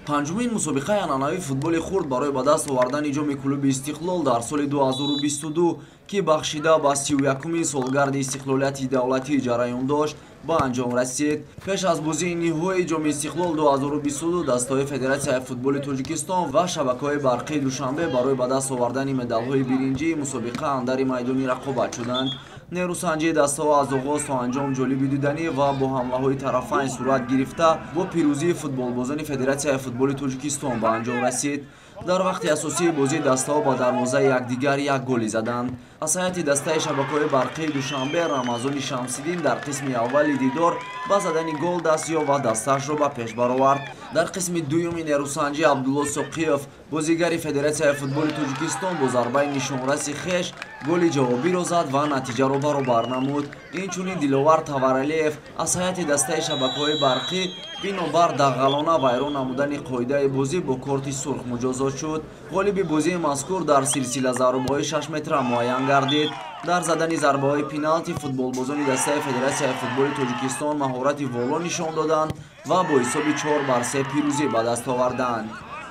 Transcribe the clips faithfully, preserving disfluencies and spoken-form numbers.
панҷумин мусобиқаи анъанавии футболи хурд барои ба даст овардани ҷоми клуби Истиқлол дар соли ду ҳазору бисту ду ки бахшида ба сию якумин солгарди истиқлолияти давлатӣ ҷараён дошт ба анҷом расид. пеш аз бозии ниҳоии ҷоми Истиқлол ду ҳазору бисту ду дастаҳои Федератсияи футболи Тоҷикистон ва шабакаҳои барқии Душанбе барои ба даст овардани медалҳои биринҷии мусобиқа андари майдони рақобат шуданд. нерӯсанҷии дастаҳо аз оғоз то анҷом ҷолиби диданӣ ва бо ҳамлаҳои тарафайн сурат гирифта бо пирӯзии футболбозони Федератсияи футболи Тоҷикистон ба анҷом расид. дар вақти асосии бозӣ дастаҳо ба дарвозаи якдигар як голи заданд. аз ҳайати дастаи шабакаҳои барқии Душанбе Рамазони Шамсиддин дар қисми аввали дидор ба задани гол даст ёфт ва дастаашро ба пеш баровард. дар қисми дуюми нерӯсанҷӣ Абдулло Соқиев бозигари Федератсияи футболи Тоҷикистон бо зарбаи нишонраси хеш голи ҷавобиро зад ва натиҷаро баробар намуд. инчунин Диловар Таваралиев аз ҳайати дастаи шабакаҳои барқӣ бинобар дағалона вайрон намудани қоидаи бозӣ бо корти сурх муҷозот шуд. ғолиби бозии мазкур дар силсила зарбаҳои шаш метра муайян гардид. дар задани зарбаҳои пеналти футболбозони дастаи Федератсияи футболи Тоҷикистон маҳорати воло нишон доданд ва бо ҳисоби чор бар се пирӯзӣ ба даст оварданд.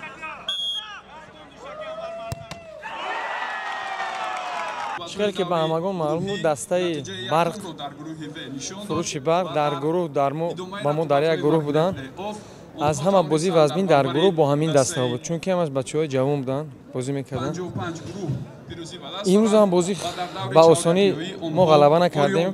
шикаре ки ба ҳамагон маълум буд, дастаи барқ фурӯши барқ дар гурӯҳ ба мо дар як гурӯҳ буданд. аз ҳама бозӣ вазбин дар гурӯҳ бо ҳамин дастаҳо буд, чунки ҳамаш бачаҳои ҷавон буданд, бозӣ мекарданд. имрӯз ҳам бозӣ ба осонӣ мо ғалаба накардем.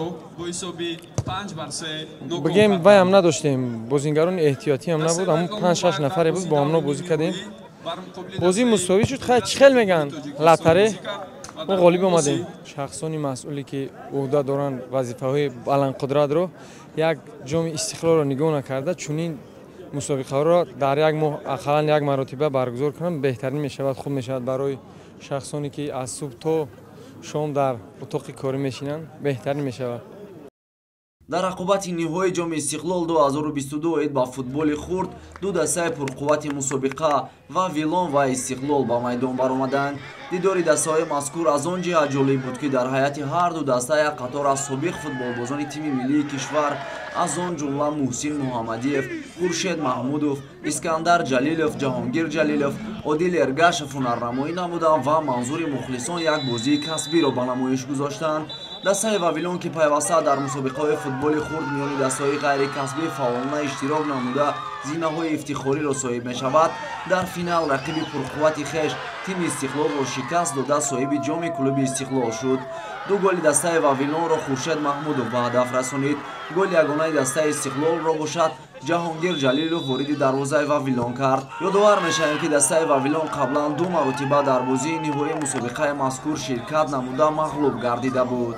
бигем вайам надоштем, бозингарони эҳтиётӣ ҳам набуд, ҳамун панҷ шаш нафаре буд, бо ҳамно бозӣ кардем. бозӣ мусовӣ шуд. хай чӣ хел мегӯян латаре мо ғолиб омадем. шахсони масъуле ки ӯҳда доранд вазифаҳои баландқудратро як ҷоми Истиқлолро нигоҳ накарда чунин мусобиқаҳоро дар як моҳ ақаллан як маротиба баргузор кунанд, беҳтарин мешавад, хуб мешавад барои шахсоне ки аз субҳ то шом дар утоқи корӣ мешинанд, беҳтарин мешавад. дар рақобати ниҳоии ҷоми Истиқлол ду ҳазору бисту ду оид ба футболи хурд ду дастаи пурқуввати мусобиқа ва Вилон ва Истиқлол ба майдон баромаданд. дидори дастаҳои мазкур аз он ҷиҳат ҷолиб буд ки дар ҳайати ҳар ду даста як қатор аз собиқ футболбозони тими миллии кишвар, аз он ҷумла Муҳсин Муҳаммадиев, Хуршед Маҳмудов, Искандар Ҷалилов, Ҷаҳонгир Ҷалилов, Одил Эргашев ҳунарнамоӣ намуданд ва манзури мухлисон як бозии касбиро ба намоиш гузоштанд. дастаи Вавилон ки пайваста дар мусобиқаҳои футболи хурд миёни дастаҳои ғайрикасбӣ фаъолона иштирок намуда зинаҳои ифтихориро соҳиб мешавад, дар финал рақиби пурқуввати хеш тими Истиқлолро шикаст дода соҳиби ҷоми клуби Истиқлол шуд. ду голи дастаи Вавилонро Хуршед Маҳмудов ба ҳадаф расонид. голи ягонаи дастаи Истиқлолро бошад Ҷаҳонгир Ҷалилов вориди дарвозаи Вавилон кард. ёдовар мешавем ки дастаи Вавилон қаблан ду маротиба дар бозии ниҳоии мусобиқаи мазкур ширкат намуда мағлуб гардида буд.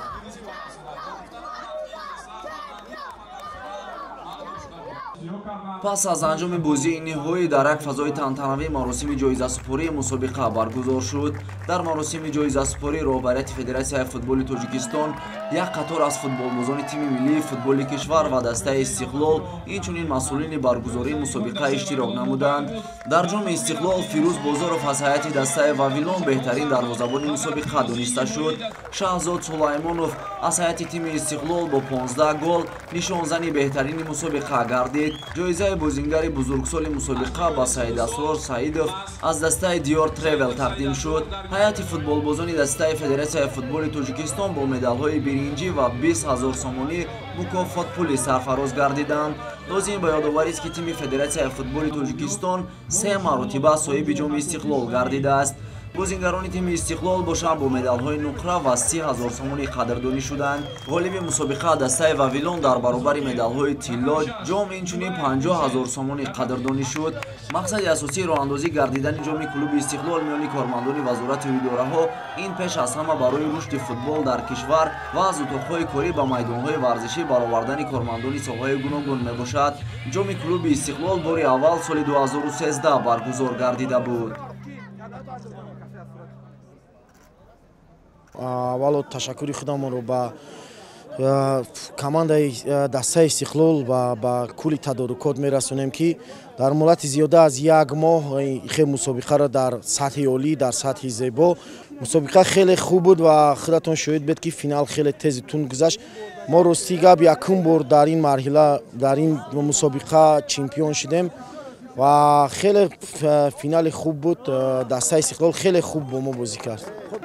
пас аз анҷоми бозии ниҳоӣ дар як фазои тантанавӣ маросими ҷоизасупории мусобиқа баргузор шуд. дар маросими ҷоизасупорӣ роҳбарияти Федератсияи футболи Тоҷикистон як қатор аз футболбозони тими миллии футболи кишвар ва дастаи Истиқлол инчунин масъулини баргузории мусобиқа иштирок намуданд. дар ҷоми Истиқлол Фирӯз Бозоров аз ҳайати дастаи Вавилон беҳтарин дарвозабони мусобиқа дониста шуд. Шаҳзод Сулаймонов аз ҳайати тими Истиқлол бо понздаҳ гол нишонзани беҳтарини мусобиқа гардид. ҷоизаи бозингари бузургсоли мусобиқа ба Саидасрор Саидов аз дастаи Диёр Тревел тақдим шуд. ҳайати футболбозони дастаи Федератсияи футболи Тоҷикистон бо медалҳои биринҷӣ ва бист ҳазор сомонӣ мукофотпулӣ сарфароз гардиданд. лозим ба ёдоварист ки тими Федератсияи футболи Тоҷикистон се маротиба соҳиби ҷоми Истиқлол гардидааст. бозингарони тими Истиқлол бошанд бо медалҳои нуқра ва си ҳазор сомонӣ қадрдонӣ шуданд. ғолиби мусобиқа дастаи Вавилон дар баробари медалҳои тилло, ҷом инчунин панҷоҳ ҳазор сомонӣ қадрдонӣ шуд. мақсади асосии роҳандозӣ гардидани ҷоми клуби Истиқлол миёни кормандони вазорату идораҳо ин пеш аз ҳама барои рушди футбол дар кишвар ва аз утоқҳои корӣ ба майдонҳои варзишӣ баровардани кормандони соҳаи гуногун мебошад. ҷоми клуби Истиқлол бори аввал соли ду ҳазору сездаҳ баргузор гардида буд. аввало ташаккури худамонро ба командаи дастаи Истиқлол ба кулли тадорукот мерасонем ки дар муддати зиёда аз як моҳ хе мусобиқаро дар сатҳи олӣ, дар сатҳи зебо мусобиқа хеле хуб буд ва худатон шоҳид буд ки финал хеле тезу тунд гузашт. мо рости гап якум бор дар ин марҳила дар ин мусобиқа чемпион шудем. و خیلی فینال خوب بود. دسته استقلال خیلی خوب با ما بازی کرد.